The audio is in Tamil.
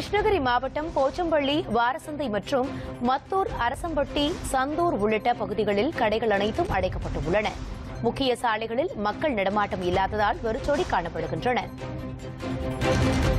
கிருஷ்ணகிரி மாவட்டம் போச்சம்பள்ளி, வாரசந்தை மற்றும் மத்தூர், அரசம்பட்டி, சந்தூர் உள்ளிட்ட பகுதிகளில் கடைகள் அனைத்தும் அடைக்கப்பட்டுள்ளன. முக்கிய சாலைகளில் மக்கள் நடமாட்டம் இல்லாததால் வெறிச்சோடி காணப்படுகின்றன.